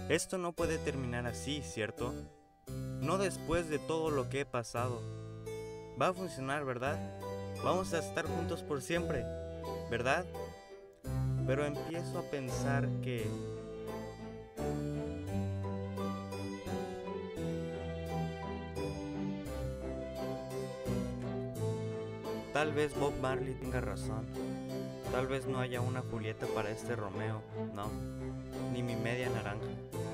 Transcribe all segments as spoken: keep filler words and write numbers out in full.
Esto no puede terminar así, ¿cierto? No después de todo lo que he pasado. Va a funcionar, ¿verdad? Vamos a estar juntos por siempre, ¿verdad? Pero empiezo a pensar que... Tal vez Bob Marley tenga razón. Tal vez no haya una Julieta para este Romeo, no, ni mi media naranja.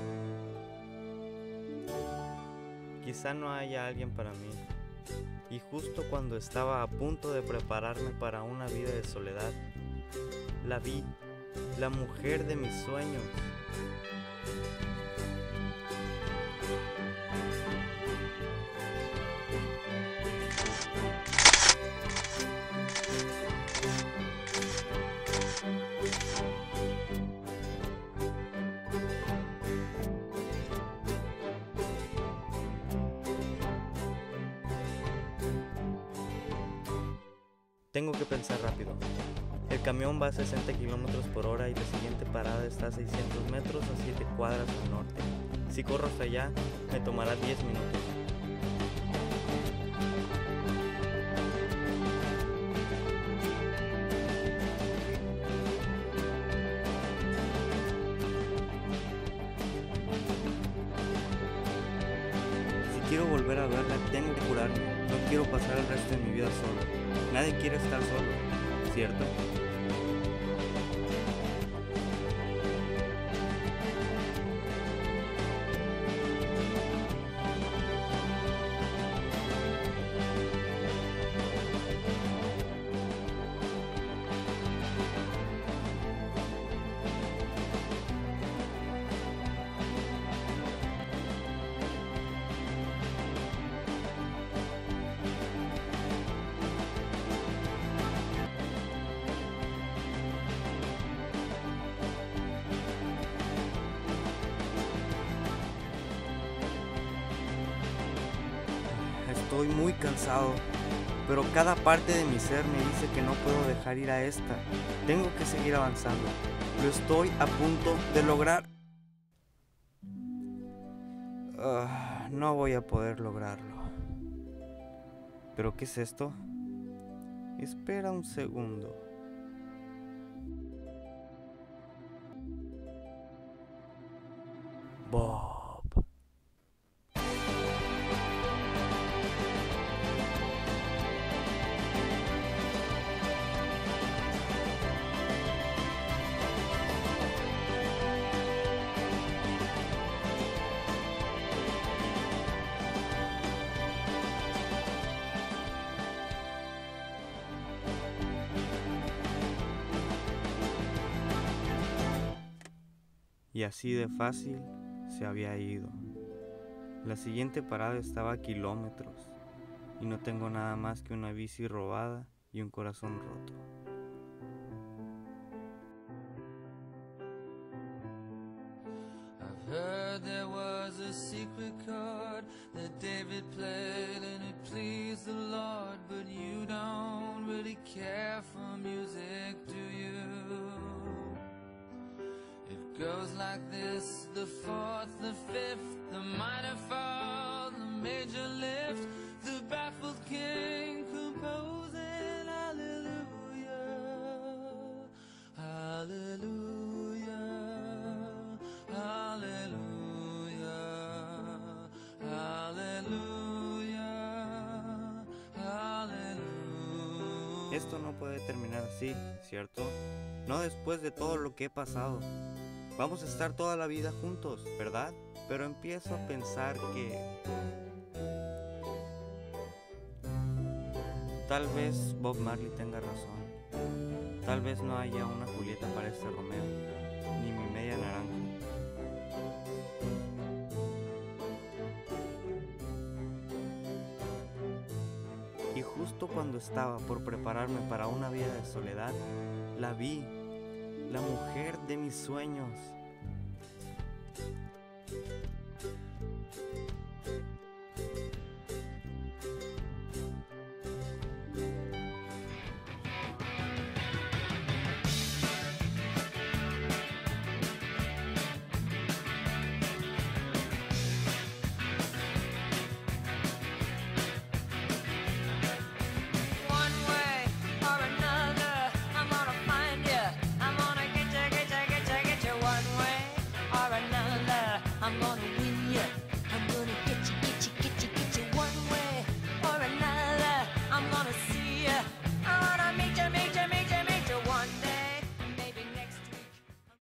Quizá no haya alguien para mí. Y justo cuando estaba a punto de prepararme para una vida de soledad, la vi, la mujer de mis sueños. Tengo que pensar rápido. El camión va a sesenta kilómetros por hora y la siguiente parada está a seiscientos metros a siete cuadras al norte. Si corro hasta allá, me tomará diez minutos. Si quiero volver a verla, tengo que curarme. No quiero pasar el resto de mi vida solo. Nadie quiere estar solo, ¿cierto? Estoy muy cansado, pero cada parte de mi ser me dice que no puedo dejar ir a esta. Tengo que seguir avanzando. Lo estoy a punto de lograr. Uh, no voy a poder lograrlo. ¿Pero qué es esto? Espera un segundo. Bob. Y así de fácil se había ido. La siguiente parada estaba a kilómetros y no tengo nada más que una bici robada y un corazón roto. I've heard there was a secret chord that David played and it pleased the Lord, but you don't really care for music, do you? Goes like this, the fourth, the fifth, the minor fall, the major lift, the baffled king composing hallelujah, hallelujah, hallelujah, hallelujah, hallelujah. Esto no puede terminar así, ¿cierto? No después de todo lo que he pasado. Vamos a estar toda la vida juntos, ¿verdad? Pero empiezo a pensar que... Tal vez Bob Marley tenga razón. Tal vez no haya una Julieta para este Romeo, ni mi media naranja. Y justo cuando estaba por prepararme para una vida de soledad, la vi. La mujer de mis sueños.